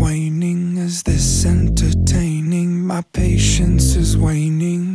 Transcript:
waning? Is this entertaining? My patience is waning.